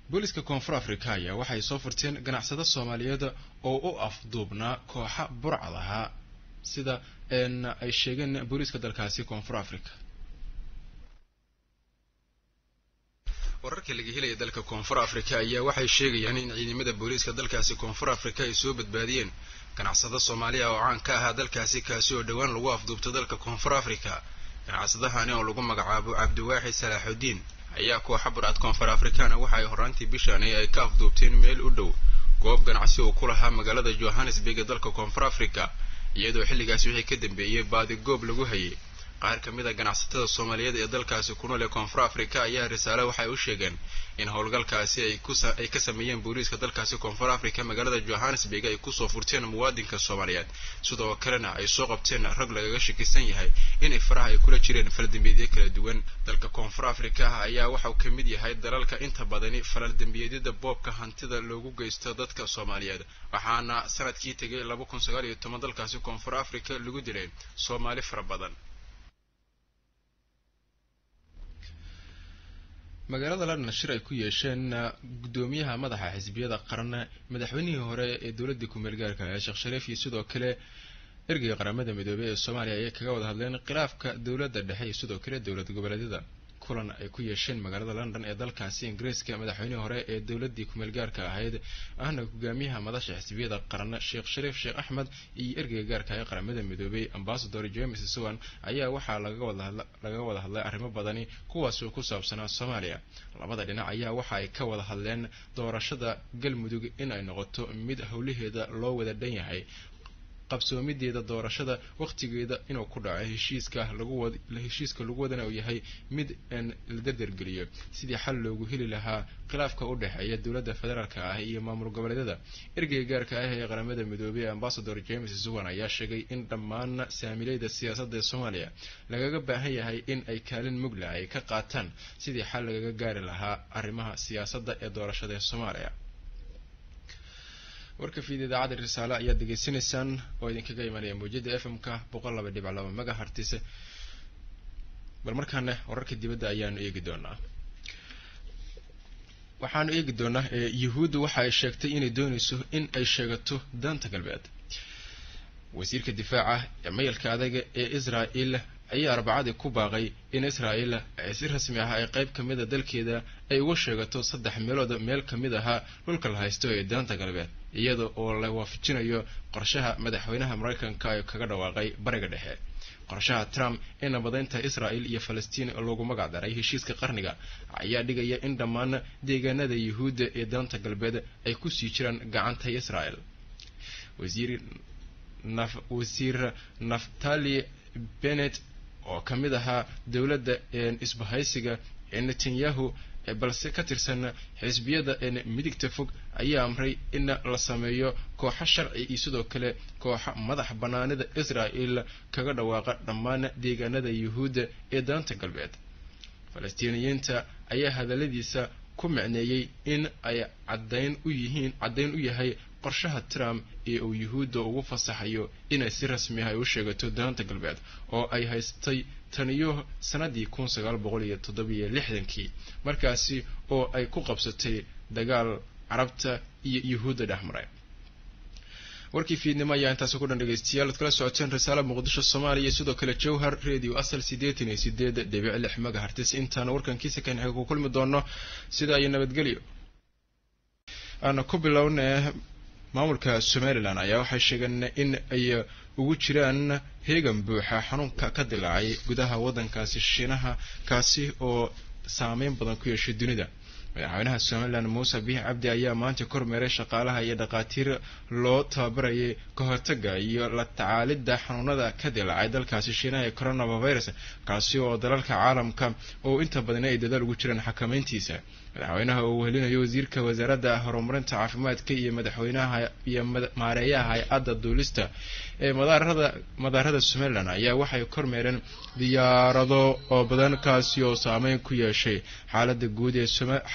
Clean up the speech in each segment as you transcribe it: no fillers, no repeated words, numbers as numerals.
booliska koonfur afrika ayaa waxay soo furteen ganacsada Soomaaliyeed oo u afduubnaa kooxa burcad ahaa sida ay sheegeen booliska dalkaasi koonfur afrika. wararka laga helay dalka koonfur afrika ayaa waxay sheegayaan in ciidamada booliska dalkaasi koonfur afrika ay soo badbaadiyeen ganacsada Soomaaliya oo caan ka ah dalkaasi kaasi oo dhawaan lagu afduubtay dalka koonfur afrika. ganacsadahan oo lagu magacaabo Cabdiwaaxid Salaaxudiin ayaa kooxa burcad koonfur afrikaana waxa ay horaantii bishan ay ka afduubteen meel u dhow goob ganacsi oo ku lahaa magaalada Johannesburg ee dalka koonfur afrika iyadoo xilligaas wixii ka dambeeyay baadi goob lagu hayay. qaar ka mid ah ganacsatada Soomaaliyeed ee dalkaasi ku nool ee koonfur afrika ayaa risaale waxay u sheegeen in howlgalkaasi ay ka sameeyeen booliska dalkaasi koonfur afrika magaalada Johannesburg ay ku soo furteen muwaadinka Soomaaliyeed sidoo kalena ay soo qabteen rag lagaga shakisan yahay in faraha ay kula jireen faldambiyeedyo kala duwan. dalka koonfur afrika ayaa waxa uu ka mid yahay dalalka inta badani faldambiyeedyada boobka hantida loogu geysto dadka Soomaaliyeed waxaana sanadkii tagay 2019 dalkaasi koonfur afrika lagu dilay Soomaali fara badan. magaalada London shir ay ku yeesheen gudoomiyaha madaxa xisbiyada qaran madaxweynihii hore ee dawladda ku meel gaarka ah Sheekh Shariif iyo sidoo kale ergeyga qaramada midoobay ee Soomaaliya ay kaga wada hadleen khilaafka dawladda dhexe iyo sidoo kale dawlad goboleedyada. kulan ay ku yeesheen magaalada London ee dalkaasi Ingiriiska madaxweynihii hore ee dawladda ku meel gaarka ahayd ahna gudoomiyaha madaxa xisbiyada qaran Sheekh Shariif Sheekh Axmed iyo ergeyga gaarka ah ee qaramada midoobay Ambassador James Swan ayaa waxaa laga wada hadlay arrimo badani kuwaas oo ku saabsanaa Soomaaliya. labada dhinac ayaa waxa ay ka wada hadleen doorashada Galmudug in ay noqoto mid howlaheeda loo wada dhan yahay qabsoomideeda doorashada waqtigeeda inuu ku dhaco heshiiska lagu wadana uu yahay mid la dardargeliyo sidii xal loogu heli lahaa khilaafka u dhaxeeya dawladda federaalka ah iyo maamul goboleedyada. ergeyga gaarka ah ee qaramada midoobay Ambassador James Swan ayaa sheegay in dhammaan saamilayda siyaasadda ee Soomaaliya lagaga baahan yahay in ay kaalin mugla ay ka qaataan sidii xal lagaga gaari lahaa arrimaha siyaasadda ee doorashada ee Soomaaliya. warka fiid idaacada risaale ayaa degeysanaysaan oo idinkaga imanaya muujada FM-ka 102.2 megahertz. bal markaana wararka dibadda ayaanu eegi doonaa. waxaanu eegi doonaa Yuhuuddu waxa ay sheegtay inay doonayso in ay sheegato danta galbeed. wasiirka difaaca ee maylka adaga ee Israa'iil ayaa Arbacadii ku baaqay in Israa'iil ay si rasmi ah ay qayb ka mid ah dalkeeda ay uga sheegato 3 meelood meel ka mid ah dhulka la haysto ee danta galbeed iyada oo la waafajinayo qorshaha madaxweynaha Mareykanka ee kaga dhawaaqay bariga dhexe. qorshaha Trump ee nabadaynta Israa'iil iyo Falastiin loogu magac daray heshiiska qarniga ayaa dhigaya in dhammaan deegaanada Yuhuudda ee danta galbeed ay ku sii jiraan gacanta Israa'iil. wasiir Naftali Bennett oo ka mid ahaa dawladda isbahaysiga ee Netanyahu balse ka tirsan xisbiyada midigta fog ayaa amray in la sameeyo kooxo sharci iyo sidoo kale kooxo madax banaanida Israa'iil kaga dhawaaqa dhammaan deegaanada Yuhuudda ee danta galbeed. Falastiiniyiinta ayaa hadaladiisa ku macneeyay in ay caddayn u yahay qorshaha Trump ee uu Yuhuudda ugu fasaxayo inay si rasmi ah u sheegato danta galbeed oo ay haystay taniyo sanadii 1967 markaasi oo ay ku qabsatay dagaal Carabta iyo Yuhuudda dhexmaray. warkii fiidnimo ayaa intaas ku dhan dhageystayaal kala socoteen risaale Muqdisho Soomaaliya sidoo kale Jowhar Radio Asal 88.6 megahertz. intaan warkankiisa kan xigoo kulmi doono sida ay nabadgelyo. ana ku bilownaa maamulka Somaliland ayaa waxay sheegeen in ay ugu jiraan heegan buuxa xanuunka ka dilaacay gudaha wadankaasi Shiinaha kaasi oo saameyn badan ku yeeshay dunida. madaxweynaha Somaliland Muuse Biixi Cabdi ayaa maanta kormeeray shaqaalaha iyo dhaqaatiir loo tababarayay ka hortagga iyo la tacaalidda xanuunada ka dilaacay dalkaasi Shiinaha ee coronavirus kaasi oo dalalka caalamka oo inta badan ay dadaal ugu jiraan xakameyntiisa. madaxweynaha oo helinayo wasiirka wasaaradda horumarinta caafimaadka iyo madaxweynaha iyo maareeyaha hay'adda duulista ee madaarada Somaliland ayaa waxay kormeereen diyaarado oo badan kaasi oo saameyn ku yeeshay xaaladda guud ee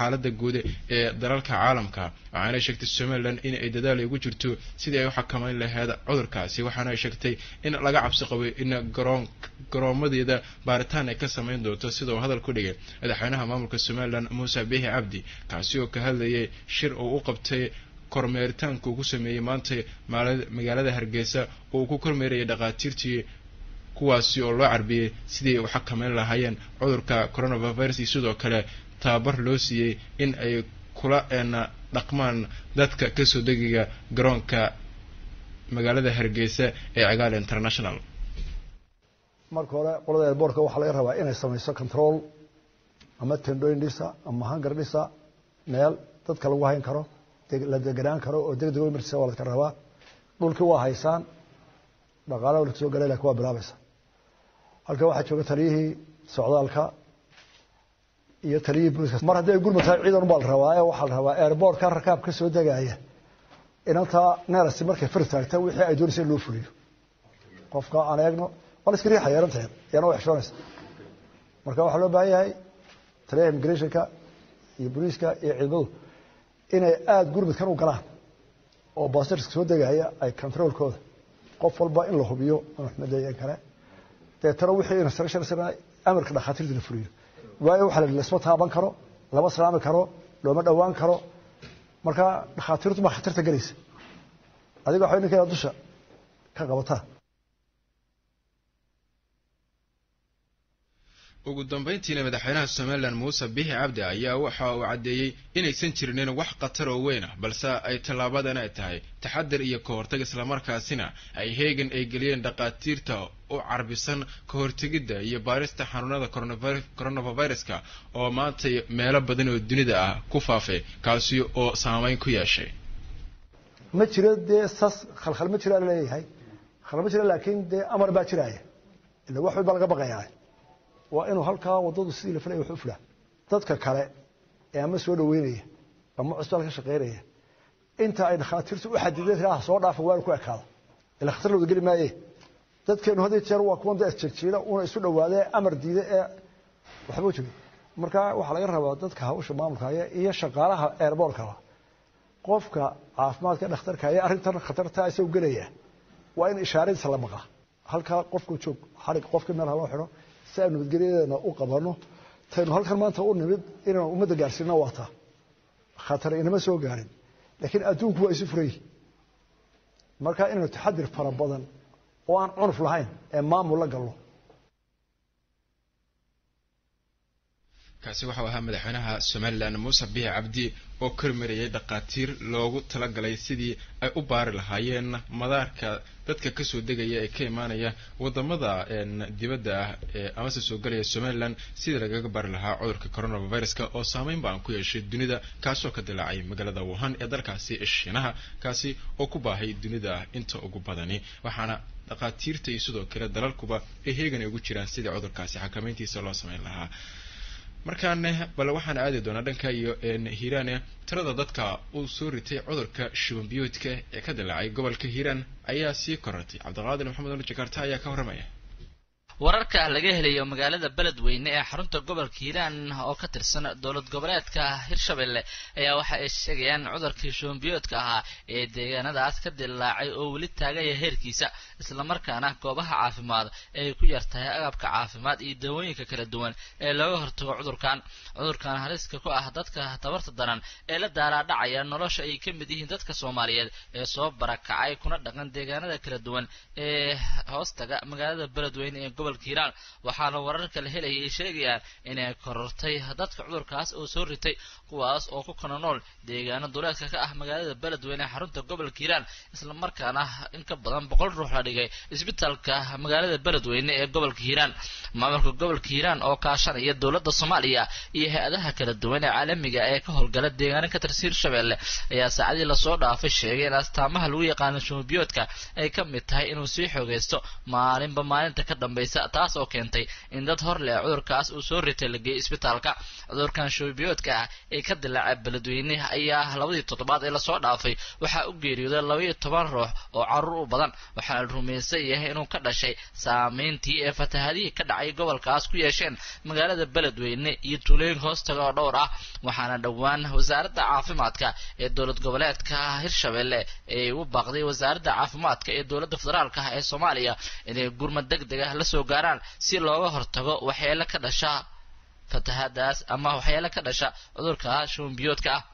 xaaladda guud ee dalalka caalamka waxaana sheegtay Somaliland in ay dadaal ugu jirto sidii ay u xakameyn lahayd cudurkaasi waxaana sheegtay in laga cabsi qabo in garoomadeeda baaritaan ay ka sameyn doonto sidoo hadal ku dhigay madaxweynaha maamulka Somaliland Muuse Biixi Cabdi kaasi oo ka hadlayay shir uu u qabtay kormeeritaanka ugu sameeyay maanta magaalada Hargeysa oo ku kormeerayay dhaqaatiirtii kuwaasi oo loo carbiyay sidii ay u xakameyn lahaayeen cudurka coronavirus sidoo kale tababar loo siiyay in ay kula dhaqmaan dadka ka soo degiga garoonka magaalada Hargeysa ee Cigaal International. marka hore qolada airportka waxa laga rabaa inay sameeyso control ama tendooyin dhisa ama hangar dhisa meel dadka lagu hayn karo la deganaan karo oo degdeg u martiisa wada ka rabaa dhulkii waa haysaan dhaqaalaha wada soo galay la kuwa bilaabaysa halka waxa jooga taliyihii socdaalka iyo taliyihii booliska mar haddii ay gurmata ciidan baa la rabaa ee waxa la rabaa airport ka rakaab ka soo degaya inanta neerasi markay firtaagta wixii ay doonayeen loo fuliyo qofka aan eegno wala iska riixaya yaranteed yana wax shaqeynaysa marka waxa loo baahan yahay taliyaha immigrationka iyo booliska iyo ciidamadu inay aad gurmadkan u galaan oo baasirka soo degaya ay controlkooda qof walba in la hubiyo maxmedeeyay kale tara wixii instruction sirnaa amarka dhaqaatiirta la fuliyo waayo waxa la isma taaban karo laba salaami karo looma dhawaan karo marka dhaqaatiirtu ma khatarta galaysa adiga waxa inay dusha ka qabataa ugu dambeyntiina madaxweynaha Somaliland Muuse Biixi Cabdi ayaa waxa uu cadeeyay inaysan jirin wax qatar oo weyn ah balse ay talaabadan ay tahay taxadir iyo ka hortag isla markaasina ay heegan ay galiyeen dhaqaatiirta oo carbisan ka hortagida iyo baarista xanuunada coronavirus-ka oo maanta meelo badan oo dunida ah ku faafay kaasi oo saameyn ku yeeshay ma jiro dee sas khalkhal ma jiro leeyahay khalkhal ma jiro laakiin dee amar baa jiraya ila wax walba laga baqayaa waa inuu halkaa wadadu sidii la filay wax u fulaa dadka kale ee ama soo dhaweynaya ama cusbal ka shaqeynaya inta ay dhaqaatiirtu u xadideen soo dhaafo waa ku ekaada ila khatar loo gali maaye dadkeenu haday jeer waa kuwan dad jirjiira una isu dhawaadee amar diiday ee waxba u jiray marka waxa laga rabaa dadka hawsha maamulka iyo shaqaalaha airportka qofka caafimaadka dhakhtarka iyo arrintan khatarta ay soo galaya waa in ishaaradiisa la maqla halka qofku joog xarig qofka meel loo xiro si aynu nabadgelyadeena u qabano taynu halkan maanta u nimid inaan ummadda gaarsiino waata khatar inama soo gaarin laakiin adduunku waa isu furay marka inaynu taxadir fara badan oo aan cunuf lahayn ee maamul la galno kaasi waxa ahaa madaxweynaha Somaliland Muuse Biixi Cabdi oo kormeerayay dhaqaatiir loogu talagalay sidii ay u baari lahaayeen madaarka dadka ka soo degaya ee ka imaanaya wadamada dibadda ah ama soo galaya Somaliland sidii lagaga baari lahaa cudurka coronavirus-ka oo saameyn baan ku yeeshay dunida kaasoo ka dilaacay magaalada Wuhan ee dalkaasi Shiinaha kaasi oo ku baahay dunida inta ugu badani waxaana dhaqaatiirta iyo sidoo kale dalalkuba ay heegan ugu jiraan sidii cudurkaasi xakameyntiisa loo sameyn lahaa markaan bal waxaan aadi doonaa dhanka iyo Hiiraan tirada dadka uu soo ritay cudurka shuban biyoodka ee ka dilaacay gobolka Hiiraan ayaa sii korortay Cabdiqaadir Maxamed oo Jakarta ayaa ka warramaya wararka laga helayo magaalada Beledweyne ee xarunta gobolka Hiiraan oo ka tirsan dowlad goboleedka Hirshabelle ayaa waxa ay sheegayaan cudurkii shuban biyoodka ahaa ee deegaanadaas ka dilaacay oo wali taagaya heerkiisa isla markaana goobaha caafimaad ay ku yartahay agabka caafimaad iyo dawooyinka kala duwan ee laga hortago cudurkan haliska ku ah dadka tabarta daran ee la daalaadhacaya nolosha ay ka mid yihiin dadka Soomaaliyeed ee soo barakacay kuna dhaqan deegaanada kala duwan ee hoostaga magaalada Beledweyne ee gobolka Hiiraan waxaana wararka la helayay sheegayaan inay korortay dadka cudurkaas oo soo ritay kuwaas oo ku kana nool deegaano duleedka ka ah magaalada Beledweyne xarunta gobolka Hiiraan isla markaana in ka badan 100 ruux la dhigay isbitaalka magaalada Beledweyne ee gobolka Hiiraan maamulka gobolka Hiiraan oo kaashanaya dowladda Soomaaliya iyo hay'adaha kala duwan ee caalamiga ee ka howlgala deegaanka ka tirsan Hirshabelle ayaa saacadii la soo dhaafay sheegay in astaamaha lagu yaqaan shuban biyoodka ay ka mid tahay inuu sii xoogeysto maalinba maalinta ka dambaysa gaaraysa taas oo keentay in dad hor leh cudurkaas uu soo ritay la geeyay isbitaalka cudurkan shubanbiyoodka ah ee ka dilaacay beledweyne ayaa 2 toddobaad ee lasoo dhaafay waxaa u geeriyooday 12 ruux oo carruur u badan waxaana la rumaysan yahay inuu ka dhashay saameyntii ee fatahaadihii ka dhacay gobolkaas ku yeesheen magaalada beledweyne iyo tuulooyin hoostaga oo dhowr ah waxaana dhowaan wasaaradda caafimaadka ee dowlad goboleedka Hirshabelle ee u baaqday wasaaradda caafimaadka ee dowladda federaalka ah ee Soomaaliya inay gurmad degdeg ah la soo gaaraan si looga hortago waxyeello ka dhasha fatahaadaas ama waxyeello ka dhasha cudurka shubanbiyoodka ah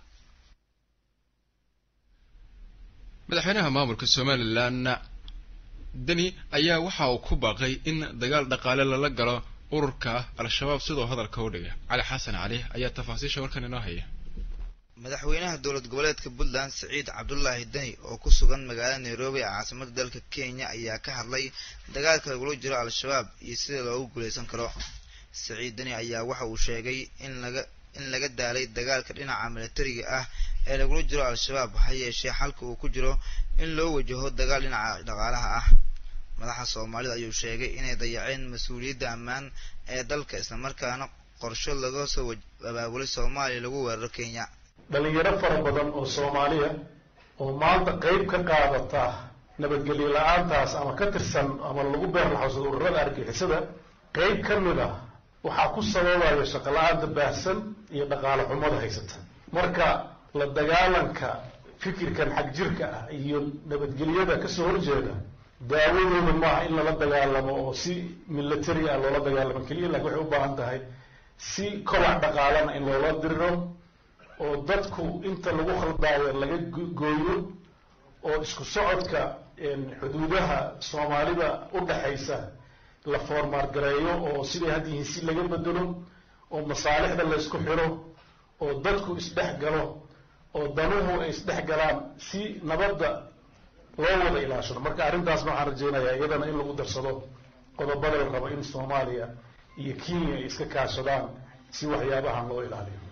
madaxweynaha maamulka Somaliland dani ayaa waxa uu ku baaqay in dagaal dhaqaale lala galo ururka al-shabaab sidoo hadalka u dhigay cali xasan cali ayaa tafaasiisha warkan inoo haya madaxweynaha dowlad goboleedka Puntland Saciid Cabdullaahi Dani oo ku sugan magaalada Nairobi caasimada dalka Kenya ayaa ka hadlay dagaalka lagula jiro al-shabaab iyo sida loogu guuleysan karo Saciid Dani ayaa waxa uu sheegay in laga daalay dagaalka dhinaca militariga ah ee lagula jiro al-shabaab ha yeeshee xalka uu ku jiro in loo wajaho dagaal dhinaca dhaqaalaha ah madaxa Soomaalida ayuu sheegay inay dayaceen mas'uuliyadda ammaan ee dalka isla markaana qorshe laga soo abaabulay Soomaaliya lagu weeraro Kenya dhalinyaro fara badan oo Soomaaliya oo maanta qayb ka qaadata nabadgelyo la'aantaas ama ka tirsan ama lagu beer laxawsado ururada argixisada qayb ka mid ah waxaa ku sababaya shaqo la'aanta baahsan iyo dhaqaale xumada haysata marka la dagaalanka fikirkan xag jirka ah iyo nabadgelyada ka soo horjeeda daawadooda maaha in lala dagaalamo oo si military ah loola dagaalamo keliya laakiin waxay u baahan tahay si kobac dhaqaalana in loola diriro oo dadku inta lagu khaldaayo laga gooyo oo isku socodka xuduudaha Soomaalida u dhaxaysa la formaar gareeyo oo sidii hadda yihiin si laga bedelo oo masaalixda la isku xiro oo dadku isdhex galo oo danuhu ay isdhex galaan si nabadda loo wada ilaashado marka arrintaas waxaan rajaynayaa iyadana in lagu darsado qodobada la rabo in Soomaaliya iyo Kenya ay iska kaashadaan si waxyaabahan loo ilaaliyo